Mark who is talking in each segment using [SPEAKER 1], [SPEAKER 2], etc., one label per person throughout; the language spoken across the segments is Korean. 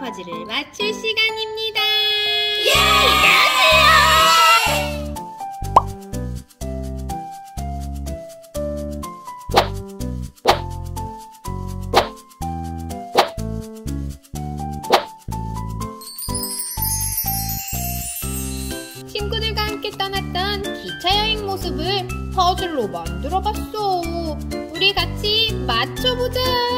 [SPEAKER 1] 퍼즐을 맞출 시간입니다.
[SPEAKER 2] 예! 안녕하세요!
[SPEAKER 1] 친구들과 함께 떠났던 기차 여행 모습을 퍼즐로 만들어봤어. 우리 같이 맞춰보자.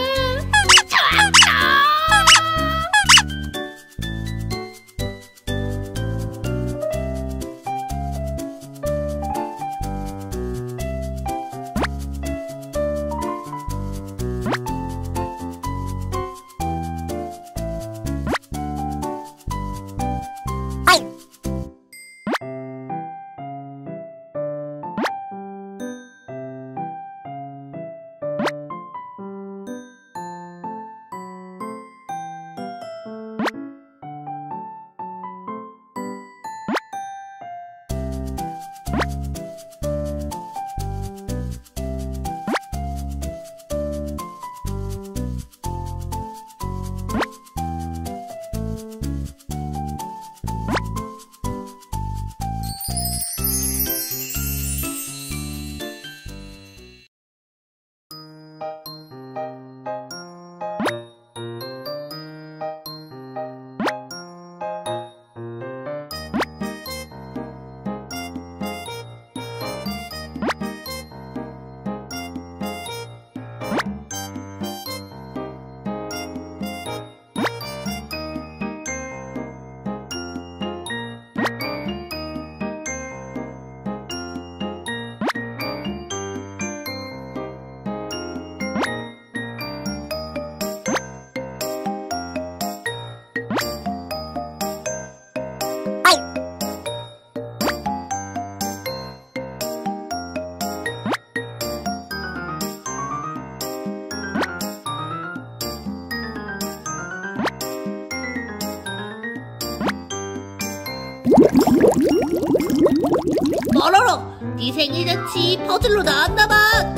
[SPEAKER 2] 뽀로로, 네 생일잔치 퍼즐로 나왔나봐.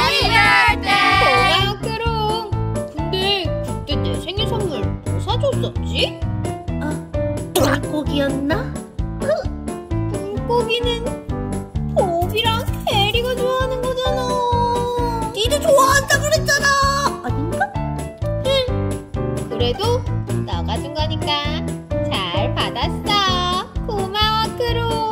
[SPEAKER 2] 축하해!
[SPEAKER 1] 고마워, 크롱. 근데 그때 내 생일 선물 뭐 사줬었지?
[SPEAKER 2] 물고기였나?
[SPEAKER 1] 물고기는 보비랑 해리가 좋아하는 거잖아.
[SPEAKER 2] 니도 좋아한다 그랬잖아. 아닌가?
[SPEAKER 1] 그래도 너가 준 거니까 잘 받았어. 고마워, 크롱.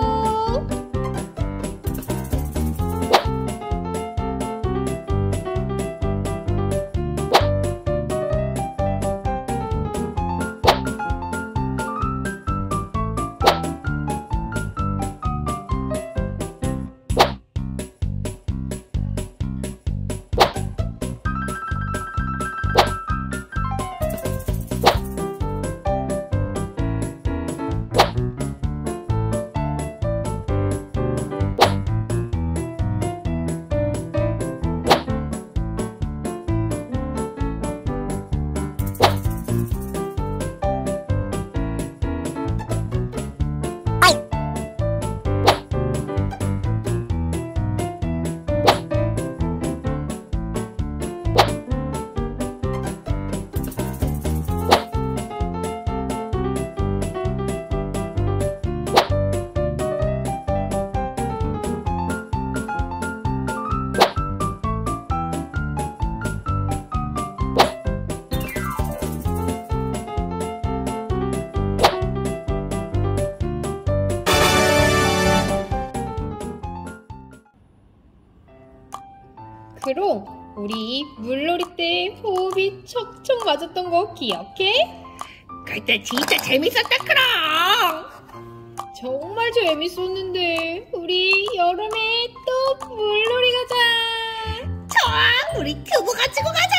[SPEAKER 1] 크롱, 우리 물놀이 때 호흡이 척척 맞았던 거 기억해?
[SPEAKER 2] 그때 진짜 재밌었다 크롱.
[SPEAKER 1] 정말 재밌었는데 우리 여름에 또 물놀이 가자.
[SPEAKER 2] 좋아, 우리 큐브 가지고 가자.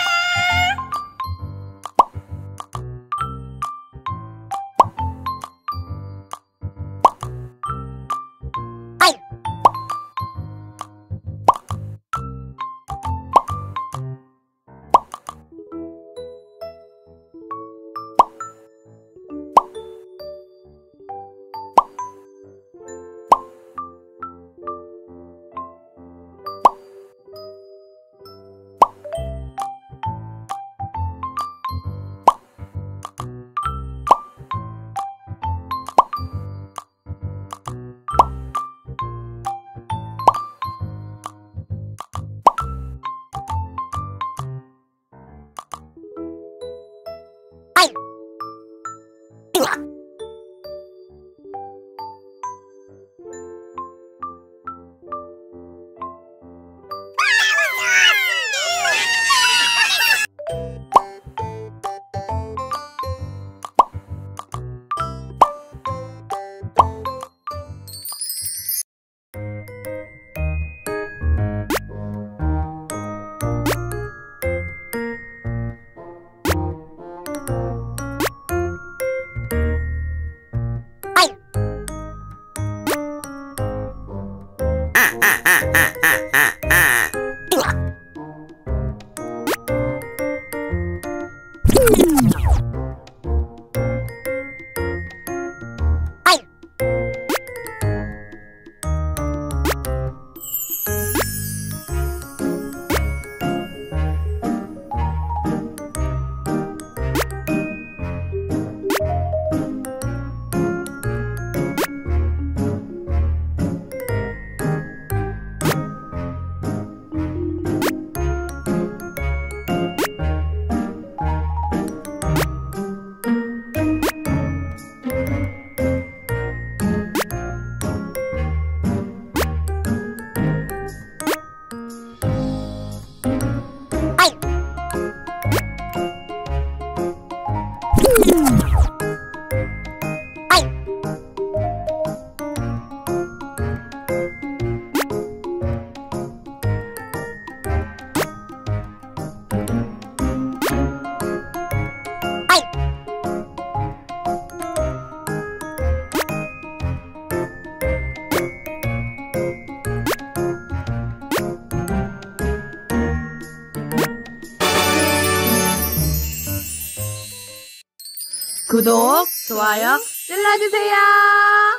[SPEAKER 3] 구독, 좋아요 눌러주세요.